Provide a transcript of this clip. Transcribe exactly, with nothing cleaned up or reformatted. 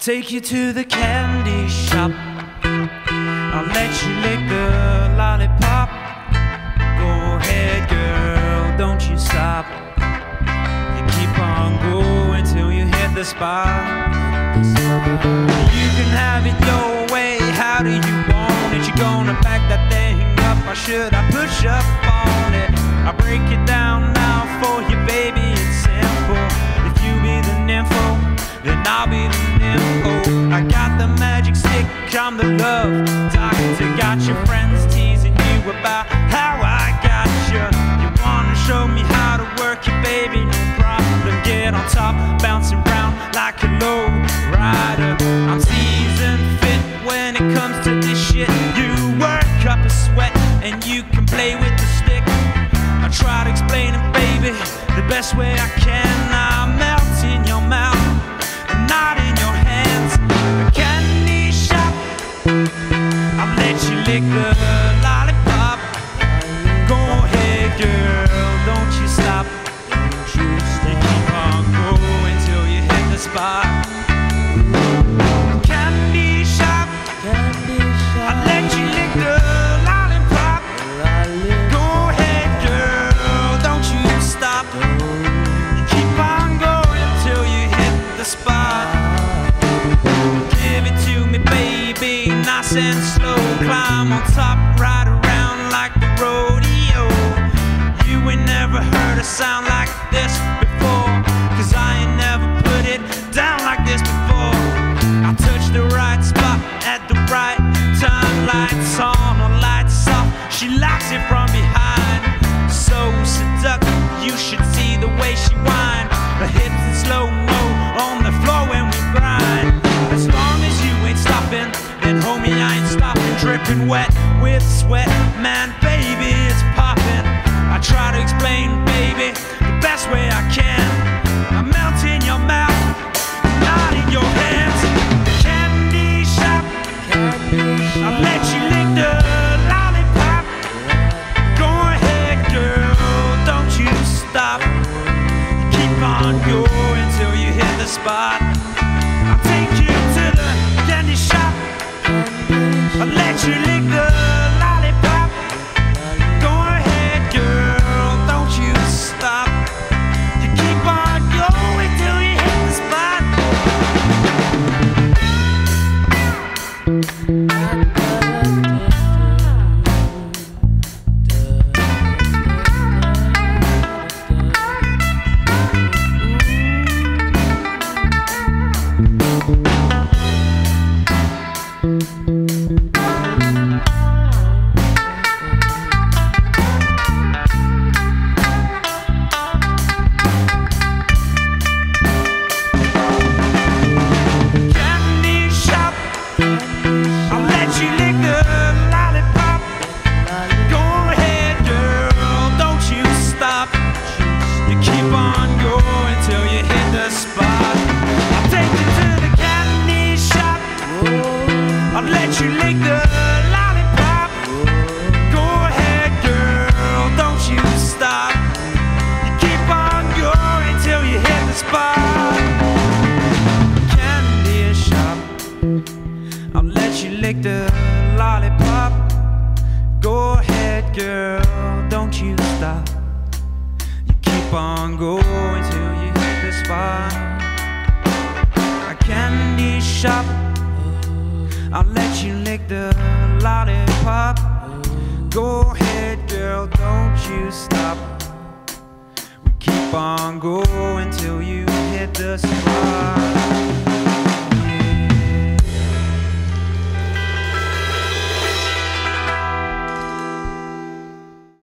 take you to the candy shop. I'll let you lick the lollipop. Go ahead, girl, don't you stop. You keep on going till you hit the spot. You can have it your way, how do you want it? You're gonna back that thing up, or should I push up on it? I'll break it down now for you, baby, it's simple. If you be the nympho, then I'll be the nympho. I got the magic stick, I'm the love doctor. Got your friends teasing you about how I got you. You wanna show me how to work it, baby, no problem. Get on top, bouncing round like a low rider. I'm seasoned fit when it comes to this shit. You work up a sweat and you can play with the stick. I try to explain it, baby, the best way I can. I melt in your mouth, not in your hands. A candy shop, I'll let you lick the lollipop. Go ahead, girl, don't you stop. You keep on going till you hit the spot. Candy shop, I'll let you lick the lollipop. Go ahead, girl, don't you stop. You keep on going till you hit the spot. Give it to me, baby, nice and slow. Climb on top, ride around like the rodeo. You ain't never heard a sound like this before, cause I ain't never put it down like this before. I touch the right spot at the right time. Lights on or lights off, she likes it from behind. So seductive, you should see the way she whine. Her hips in slow-mo on the floor when we grind. As long as you ain't stopping, then homie I ain't stopping. Dripping wet with sweat, man, baby, it's popping. I try to explain, baby, the best way I can. I melt in your mouth, not in your hands. Candy shop, I'll let you lick the lollipop. Go ahead, girl, don't you stop. Keep on going till you hit the spot. I'll take you to the candy shop. I'll let you lick the lollipop. Go ahead, girl, don't you stop. You keep on going till you hit the spot. I'll let you lick the lollipop. Go ahead, girl, don't you stop. You keep on going till you hit the spot. Candy shop, I'll let you lick the lollipop. Go ahead, girl, don't you stop. You keep on going till you hit the spot. A candy shop, I'll let you lick the lollipop. Go ahead, girl, don't you stop. We keep on going till you hit the spot.